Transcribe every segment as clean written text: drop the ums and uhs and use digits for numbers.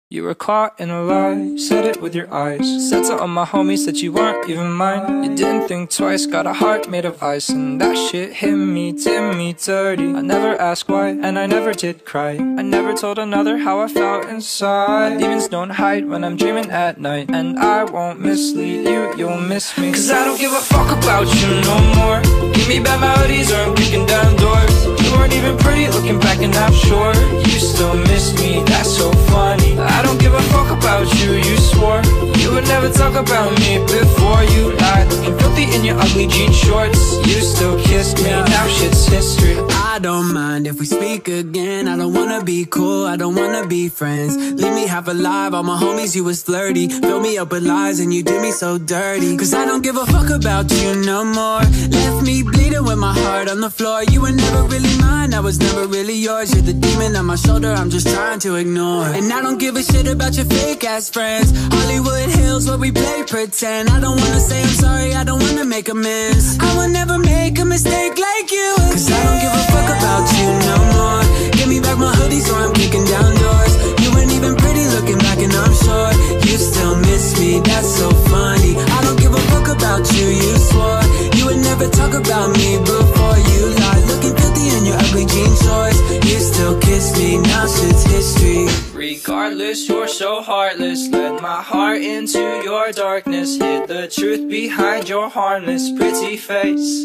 You were caught in a lie, said it with your eyes. Said to all my homies that you weren't even mine. You didn't think twice, got a heart made of ice. And that shit hit me, did me dirty. I never asked why, and I never did cry. I never told another how I felt inside. My demons don't hide when I'm dreaming at night. And I won't mislead you, you'll miss me. Cause I don't give a fuck about you no more. Give me bad melodies or I'm kicking down doors. You weren't even pretty looking back and I'm sure you still miss me, that's so funny. I don't give a fuck about you, you swore you would never talk about me before you lied. Looking filthy in your ugly jean shorts. You still kissed me, now shit's history. I don't mind if we speak again. I don't wanna be cool, I don't wanna be friends. Leave me half alive, all my homies you was flirty. Fill me up with lies and you did me so dirty. Cause I don't give a fuck about you no more. Left me bleeding with my heart on the floor. You were never really mine, I was never really yours. You're the demon on my shoulder, I'm just trying to ignore. And I don't give a shit about your fake ass friends. Hollywood Hills where we play pretend. I don't wanna say I'm sorry, I don't wanna make amends. I will never make a mistake like you again. Cause I don't give a fuck about you no more. Give me back my hoodies or I'm kicking down doors. You weren't even pretty looking back and I'm sure you still miss me, that's so funny. I don't give a fuck about you, you swore you would never talk about me before you lied. Looking filthy in your ugly jean shorts. You still kiss me, now shit's history. Regardless, you're so heartless. Let my heart into your darkness. Hid the truth behind your harmless pretty face.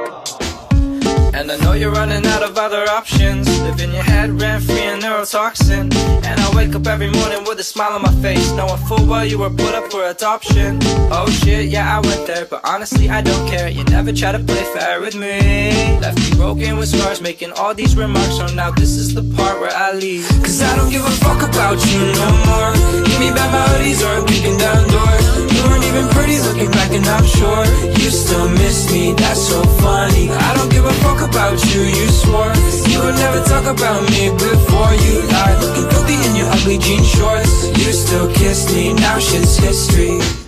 And I know you're running out of other options. Live in your head, rent-free and neurotoxin. And I wake up every morning with a smile on my face, knowing full well you were put up for adoption. Oh shit, yeah, I went there, but honestly I don't care. You never try to play fair with me. Left me broken with scars, making all these remarks. So now this is the part where I leave. Cause I don't give a fuck about you no more. Give me bad melodies or I'm kicking down doors. You weren't even pretty looking back and I'm sure you still miss me, that's so funny. I don't give a fuck about you, you swore you would never talk about me before you lied. Looking filthy in your ugly jean shorts. You still kiss me, now shit's history.